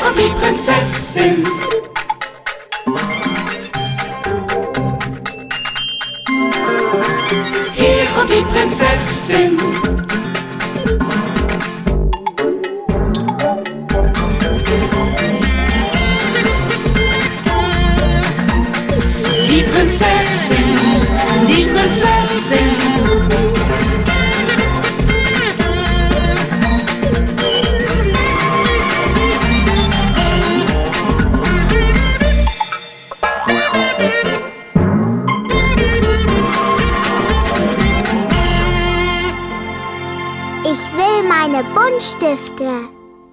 kommt die Prinzessin. Hier kommt die Prinzessin. Die Prinzessin, die Prinzessin. Ich will meine Buntstifte.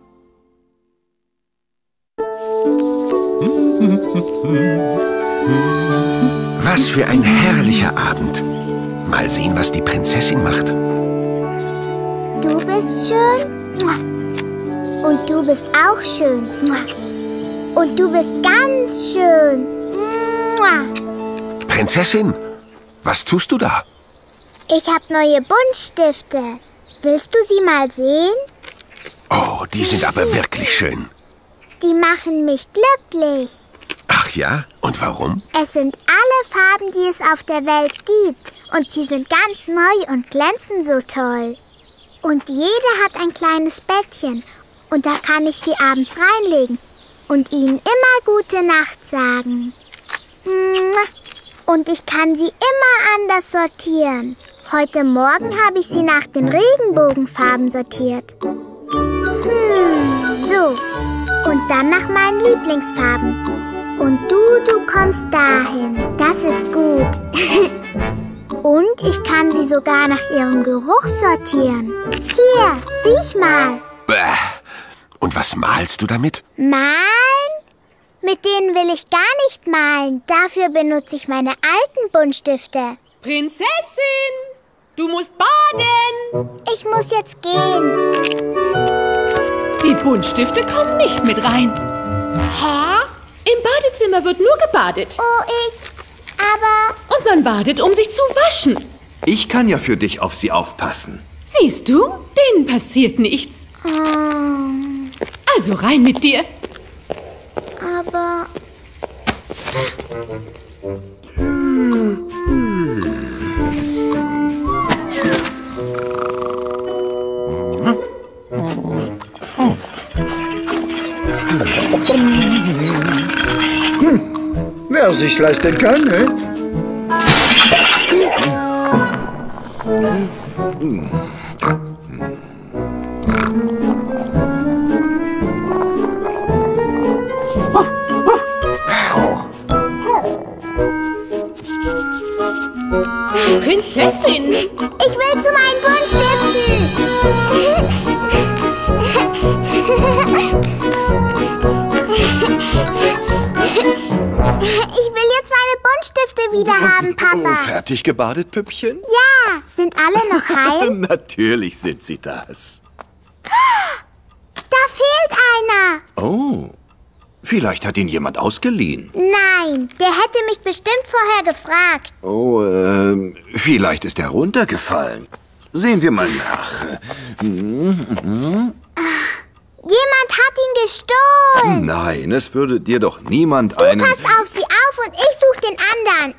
Was für ein herrlicher Abend. Mal sehen, was die Prinzessin macht. Du bist schön. Und du bist auch schön. Und du bist ganz schön. Prinzessin, was tust du da? Ich habe neue Buntstifte. Willst du sie mal sehen? Oh, die sind aber wirklich schön. Die machen mich glücklich. Ach ja? Und warum? Es sind alle Farben, die es auf der Welt gibt. Und sie sind ganz neu und glänzen so toll. Und jede hat ein kleines Bettchen. Und da kann ich sie abends reinlegen und ihnen immer gute Nacht sagen. Und ich kann sie immer anders sortieren. Heute Morgen habe ich sie nach den Regenbogenfarben sortiert. So. Und dann nach meinen Lieblingsfarben. Und du kommst dahin. Das ist gut. Und ich kann sie sogar nach ihrem Geruch sortieren. Hier, riech mal. Bäh. Und was malst du damit? Malen? Mit denen will ich gar nicht malen. Dafür benutze ich meine alten Buntstifte. Prinzessin, du musst baden. Ich muss jetzt gehen. Die Buntstifte kommen nicht mit rein. Hä? Im Badezimmer wird nur gebadet. Oh, aber... Und man badet, um sich zu waschen. Ich kann ja für dich auf sie aufpassen. Siehst du, denen passiert nichts. Also rein mit dir. Aber... Wer sich leisten kann, ne? Prinzessin! Ich will zu meinen Buntstiften! Ich will jetzt meine Buntstifte wieder haben, Papa. Oh, fertig gebadet, Püppchen? Ja, sind alle noch heil? Natürlich sind sie das. Da fehlt einer. Oh, vielleicht hat ihn jemand ausgeliehen. Nein, der hätte mich bestimmt vorher gefragt. Oh, vielleicht ist er runtergefallen. Sehen wir mal nach. Jemand hat ihn gestohlen. Nein, es würde dir doch niemand Du passt auf sie auf und ich suche den anderen.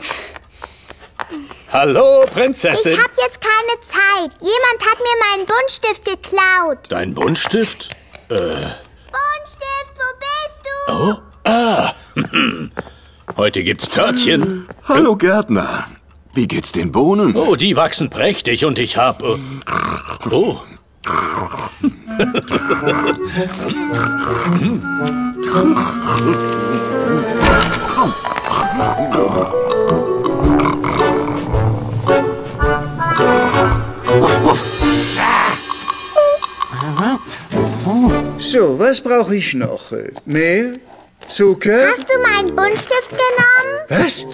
Hallo, Prinzessin. Ich habe jetzt keine Zeit. Jemand hat mir meinen Buntstift geklaut. Dein Buntstift? Buntstift, wo bist du? Oh, heute gibt's Törtchen. Hallo, Gärtner. Wie geht's den Bohnen? Oh, die wachsen prächtig und ich hab... Oh. So, was brauche ich noch? Mehl? Zucker? Hast du meinen Buntstift genommen? Was?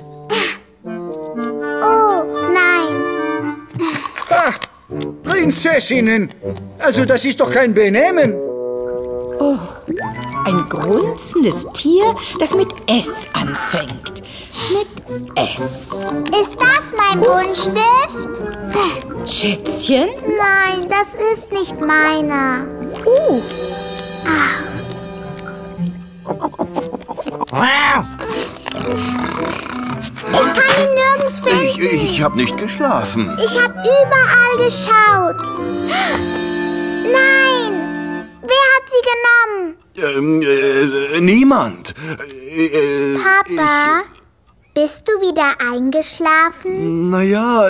Oh, nein. Ach, Prinzessinnen! Also das ist doch kein Benehmen. Oh, ein grunzendes Tier, das mit S anfängt. Mit S. Ist das mein Buntstift? Schätzchen? Nein, das ist nicht meiner. Oh. Ach. Ich habe nicht geschlafen. Ich habe überall geschaut. Nein! Wer hat sie genommen? Niemand. Papa, bist du wieder eingeschlafen? Naja,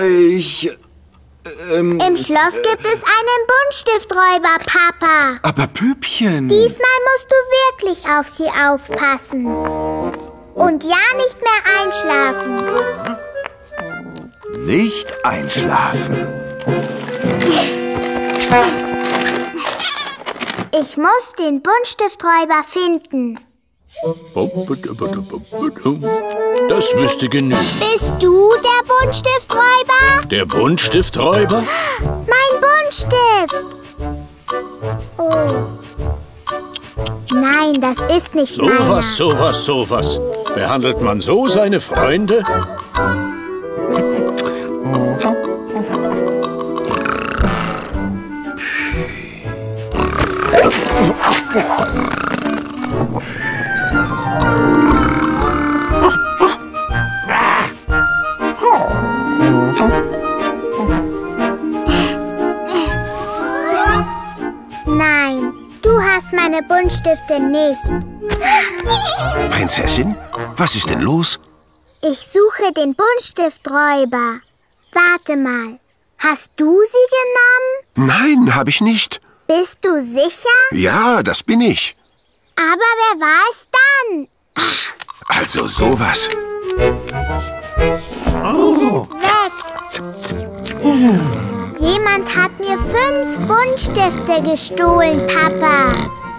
Im Schloss gibt es einen Buntstiftsräuber, Papa. Aber Püppchen... Diesmal musst du wirklich auf sie aufpassen. Und ja, nicht mehr einschlafen. Nicht einschlafen. Ich muss den Buntstiftsräuber finden. Das müsste genügen. Bist du der Buntstiftsräuber? Der Buntstiftsräuber? Mein Buntstift! Oh. Nein, das ist nicht meiner. Sowas. Behandelt man so seine Freunde? Nein, du hast meine Buntstifte nicht. Prinzessin, was ist denn los? Ich suche den Buntstiftsräuber. Warte mal, hast du sie genommen? Nein, habe ich nicht. Bist du sicher? Ja, das bin ich. Aber wer war es dann? Also sowas. Sie sind weg. Jemand hat mir 5 Buntstifte gestohlen, Papa.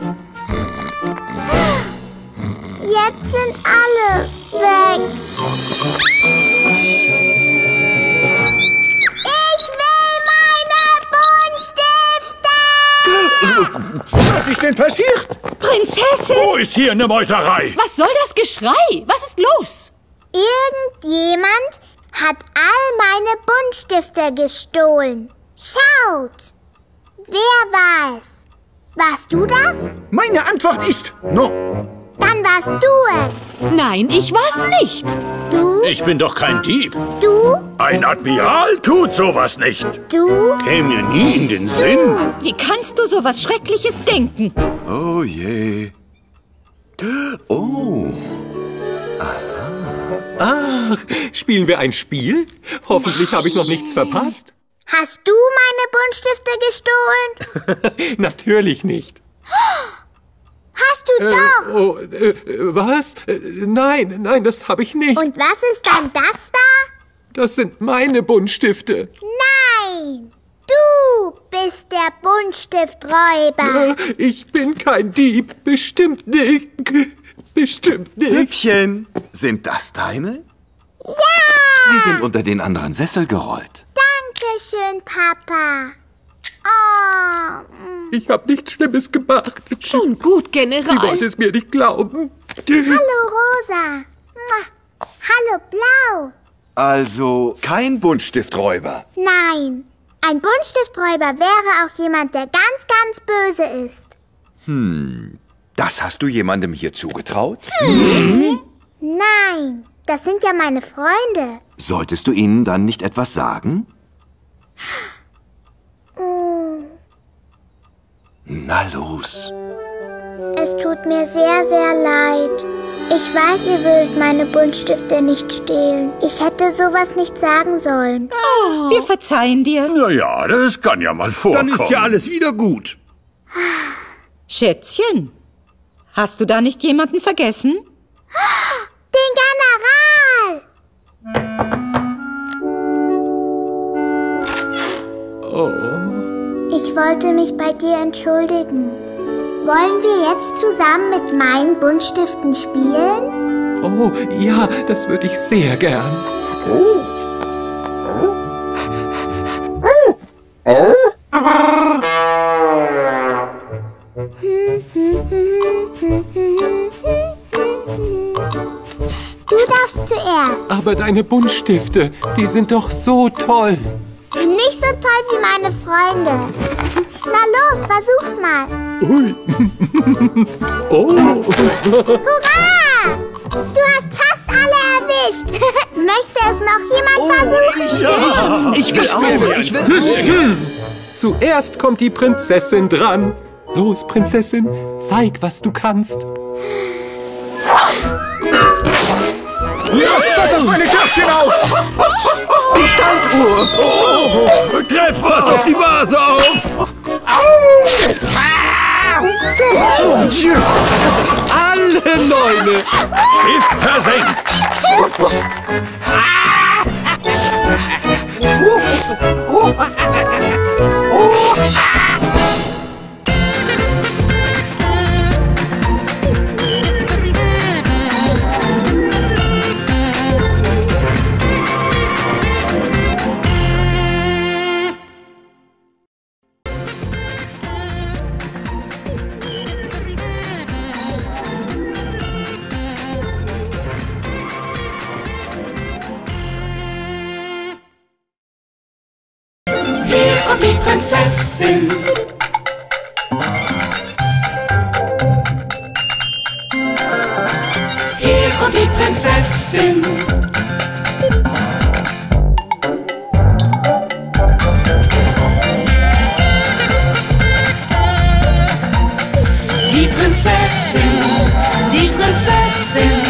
Jetzt sind alle weg. Ich will meine Buntstifte! Was ist denn passiert? Prinzessin! Wo ist hier eine Meuterei? Was soll das Geschrei? Was ist los? Irgendjemand hat all meine Buntstifte gestohlen. Schaut! Wer war es? Warst du das? Meine Antwort ist no. Dann warst du es. Nein, ich war's nicht. Du, Ich bin doch kein Dieb. du, Ein Admiral tut sowas nicht. du. Käme mir nie in den Sinn. Wie kannst du sowas Schreckliches denken? Oh je. Oh. Ach, spielen wir ein Spiel? Hoffentlich habe ich noch nichts verpasst. Hast du meine Buntstifte gestohlen? Natürlich nicht. Hast du doch. Was? Nein, das habe ich nicht. Und was ist dann das da? Das sind meine Buntstifte. Nein! Du bist der Buntstiftsräuber. Ich bin kein Dieb. Bestimmt nicht. Bestimmt nicht. Püppchen, sind das deine? Ja! Sie sind unter den anderen Sessel gerollt. Dankeschön, Papa. Oh. Ich habe nichts Schlimmes gemacht. Schon gut, Sie General. wollte es mir nicht glauben. Hallo, Rosa. Hallo, Blau. Also kein Buntstiftsräuber. Nein, ein Buntstiftsräuber wäre auch jemand, der ganz, ganz böse ist. Das hast du jemandem hier zugetraut? Nein, das sind ja meine Freunde. Solltest du ihnen dann nicht etwas sagen? Na los. Es tut mir sehr, sehr leid. Ich weiß, ihr würdet meine Buntstifte nicht stehlen. Ich hätte sowas nicht sagen sollen. Wir verzeihen dir. Naja, das kann ja mal vorkommen. Dann ist ja alles wieder gut. Schätzchen, hast du da nicht jemanden vergessen? Den General! Ich wollte mich bei dir entschuldigen. Wollen wir jetzt zusammen mit meinen Buntstiften spielen? Oh, ja, das würde ich sehr gern. Du darfst zuerst. Aber deine Buntstifte, die sind doch so toll. Nicht so toll wie meine Freunde. Na los, versuch's mal. Ui. Oh. Hurra! Du hast fast alle erwischt. Möchte es noch jemand versuchen? Ja, Ich will auch. Ich will. Zuerst kommt die Prinzessin dran. Los, Prinzessin, zeig, was du kannst. Pass auf meine Köpfchen auf! Die Standuhr. Treff was auf die Vase auf! Alle Neune. Schiff versenkt! Hier kommt die Prinzessin. Hier kommt die Prinzessin. Die Prinzessin, die Prinzessin.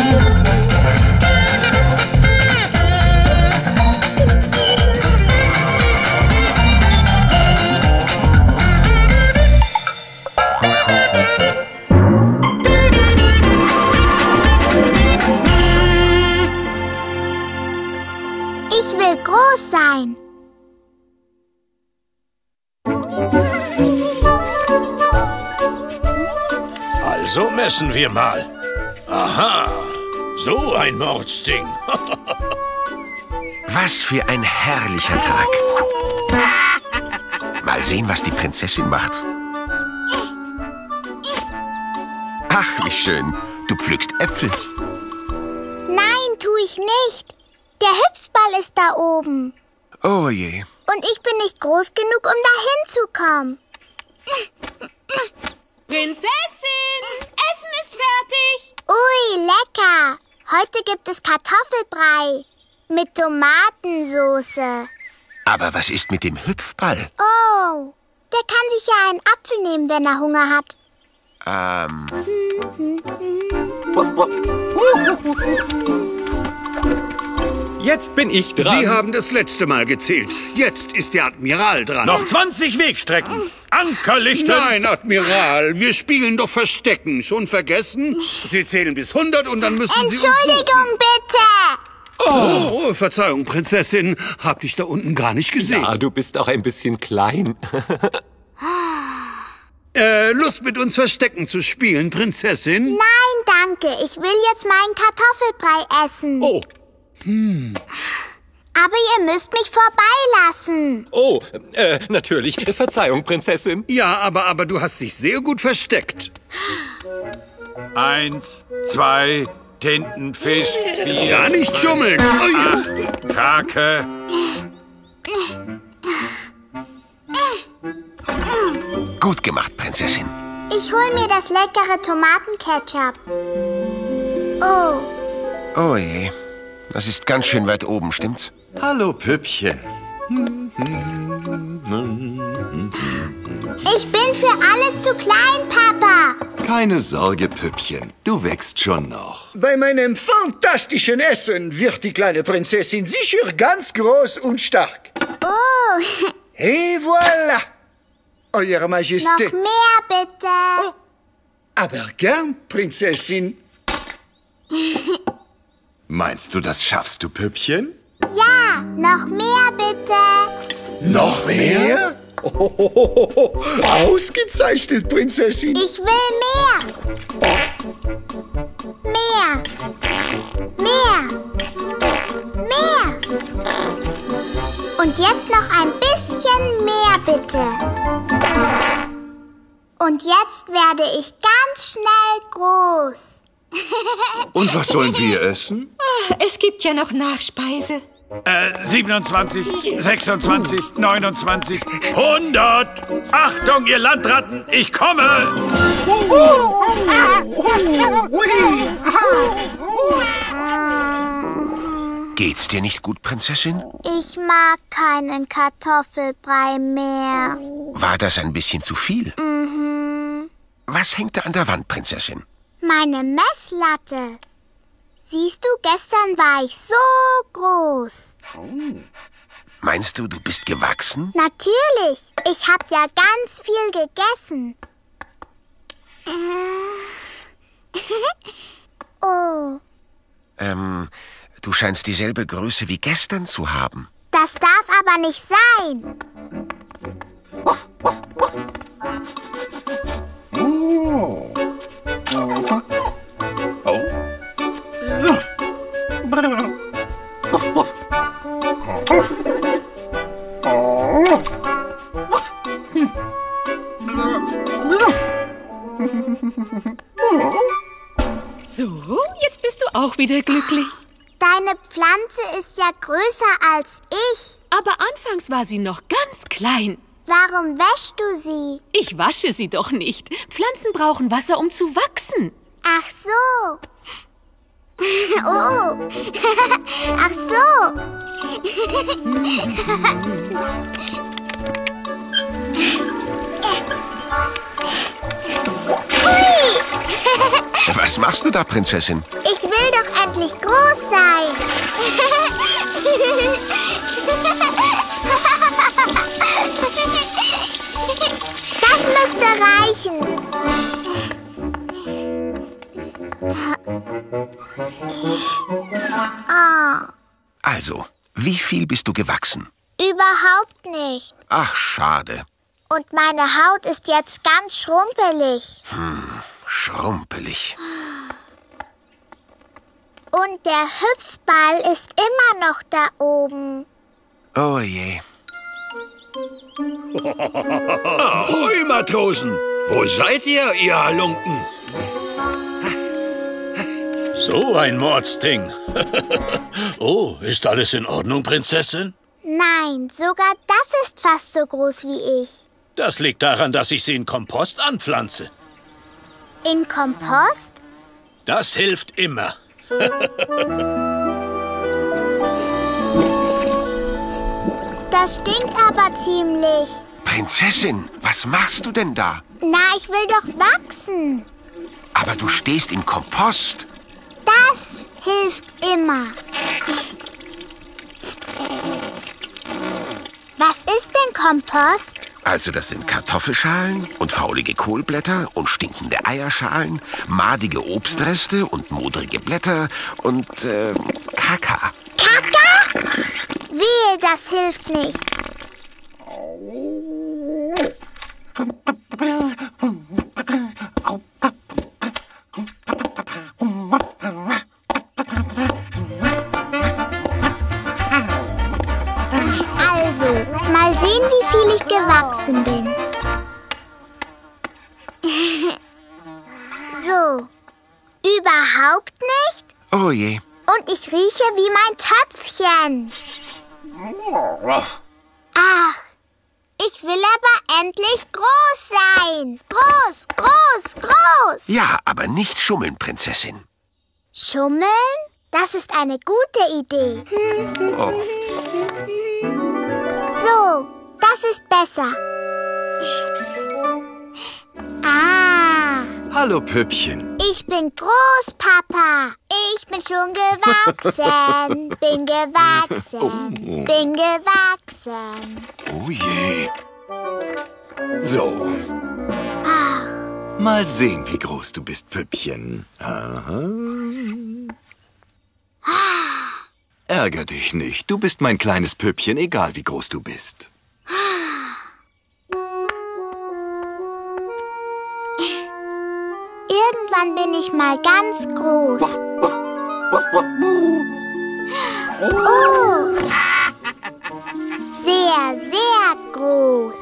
Ich will groß sein. Also messen wir mal. Aha, so ein Mordsding. Was für ein herrlicher Tag. Mal sehen, was die Prinzessin macht. Ach, wie schön. Du pflückst Äpfel. Nein, tu ich nicht. Der Hüpfball ist da oben. Oh je. Und ich bin nicht groß genug, um dahin zu kommen. Prinzessin, Essen ist fertig. Ui, lecker. Heute gibt es Kartoffelbrei mit Tomatensoße. Aber was ist mit dem Hüpfball? Oh, der kann sich ja einen Apfel nehmen, wenn er Hunger hat. Jetzt bin ich dran. Sie haben das letzte Mal gezählt. Jetzt ist der Admiral dran. Noch 20 Wegstrecken. Anker lichten. Nein, Admiral, wir spielen doch Verstecken. Schon vergessen? Sie zählen bis 100 und dann müssen Sie uns Entschuldigung, bitte. Oh, Verzeihung, Prinzessin. Hab dich da unten gar nicht gesehen. Ja, du bist auch ein bisschen klein. Lust mit uns Verstecken zu spielen, Prinzessin? Nein, danke. Ich will jetzt meinen Kartoffelbrei essen. Oh, Aber ihr müsst mich vorbeilassen. oh, natürlich. Verzeihung, Prinzessin. Ja, aber du hast dich sehr gut versteckt. 1, 2, Tintenfisch, 4, Ja, nicht schummeln. Ui. Krake. Gut gemacht, Prinzessin. Ich hol mir das leckere Tomatenketchup. Oh, Oh je. Das ist ganz schön weit oben, stimmt's? Hallo, Püppchen. ich bin für alles zu klein, Papa. Keine Sorge, Püppchen. Du wächst schon noch. Bei meinem fantastischen Essen wird die kleine Prinzessin sicher ganz groß und stark. Oh, Et voilà! Eure noch Majestät. mehr bitte. Aber gern, Prinzessin. Meinst du, das schaffst du, Püppchen? Ja, noch mehr bitte. Noch mehr? Oh, ausgezeichnet, Prinzessin. Ich will mehr. Mehr. Und jetzt noch ein bisschen mehr, bitte. Und jetzt werde ich ganz schnell groß. Und was sollen wir essen? Es gibt ja noch Nachspeise. 27, 26, 29, 100. Achtung, ihr Landratten, ich komme. Geh Geht's dir nicht gut, Prinzessin? Ich mag keinen Kartoffelbrei mehr. War das ein bisschen zu viel? Mhm. Was hängt da an der Wand, Prinzessin? Meine Messlatte. Siehst du, gestern war ich so groß. Meinst du, du bist gewachsen? Natürlich. Ich hab ja ganz viel gegessen. Oh. Du scheinst dieselbe Größe wie gestern zu haben. Das darf aber nicht sein. So, jetzt bist du auch wieder glücklich. Deine Pflanze ist ja größer als ich. Aber anfangs war sie noch ganz klein. Warum wäschst du sie? Ich wasche sie doch nicht. Pflanzen brauchen Wasser, um zu wachsen. Ach so. Oh. Ach so. Was machst du da, Prinzessin? Ich will doch endlich groß sein. Das müsste reichen. Also, wie viel bist du gewachsen? Überhaupt nicht. Ach, schade. Und meine Haut ist jetzt ganz schrumpelig. Schrumpelig. Und der Hüpfball ist immer noch da oben. Oh je. Ahoi, Matrosen! Wo seid ihr, ihr Halunken? So ein Mordsding. Oh, ist alles in Ordnung, Prinzessin? Nein, sogar das ist fast so groß wie ich. Das liegt daran, dass ich sie in Kompost anpflanze. In Kompost? Das hilft immer. Das stinkt aber ziemlich. Prinzessin, was machst du denn da? Na, ich will doch wachsen. Aber du stehst im Kompost. Das hilft immer. Was ist denn Kompost? Also das sind Kartoffelschalen und faulige Kohlblätter und stinkende Eierschalen, madige Obstreste und modrige Blätter und Kaka. Kaka? Wehe, das hilft nicht. Also, mal sehen, wie viel ich gewachsen bin. So, überhaupt nicht? Oh je. Und ich rieche wie mein Töpfchen. Ach, ich will aber endlich groß sein. Groß, groß, groß. Ja, aber nicht schummeln, Prinzessin. Schummeln? Das ist eine gute Idee. So, das ist besser. Ah. Hallo, Püppchen. Ich bin groß, Papa. Ich bin schon gewachsen. Bin gewachsen. Bin gewachsen. Oh je. So. Ach. Mal sehen, wie groß du bist, Püppchen. Aha. Ärger dich nicht. Du bist mein kleines Püppchen, egal wie groß du bist. Irgendwann bin ich mal ganz groß. Oh! Sehr, sehr groß.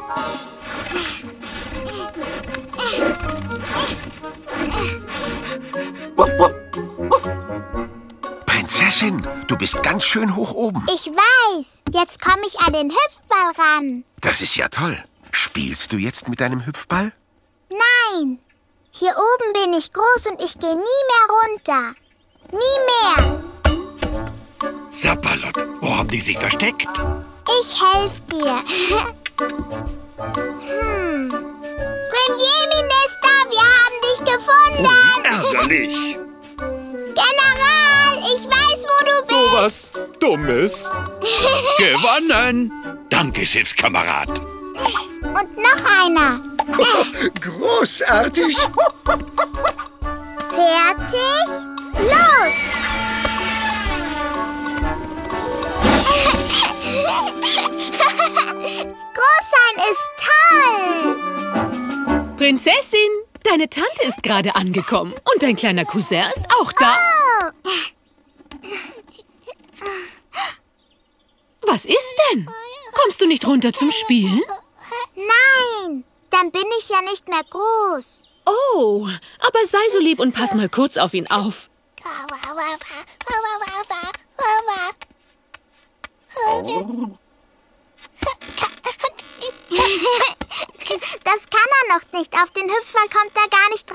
Prinzessin, du bist ganz schön hoch oben. Ich weiß. Jetzt komme ich an den Hüpfball ran. Das ist ja toll. Spielst du jetzt mit deinem Hüpfball? Nein. Hier oben bin ich groß und ich gehe nie mehr runter. Nie mehr. Sapperlot, wo haben die sich versteckt? Ich helfe dir. Premierminister, wir haben dich gefunden. Ärgerlich. General, ich weiß, wo du bist. Was Dummes. Gewonnen. Danke, Schiffskamerad. Und noch einer. Großartig. Fertig? Los! Groß sein ist toll! Prinzessin, deine Tante ist gerade angekommen. Und dein kleiner Cousin ist auch da. Oh. Was ist denn? Kommst du nicht runter zum Spielen? Nein, dann bin ich ja nicht mehr groß. Oh, aber sei so lieb und pass mal kurz auf ihn auf. Das kann er noch nicht. Auf den Hüpfer kommt er gar nicht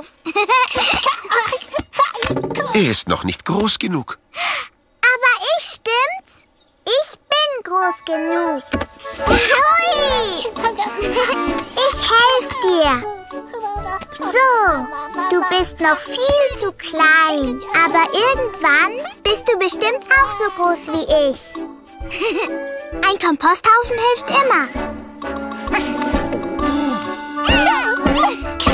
drauf. Er ist noch nicht groß genug. Aber ich, stimmt's? Ich bin groß genug. Hui! Ich helfe dir. So, du bist noch viel zu klein. Aber irgendwann bist du bestimmt auch so groß wie ich. Ein Komposthaufen hilft immer.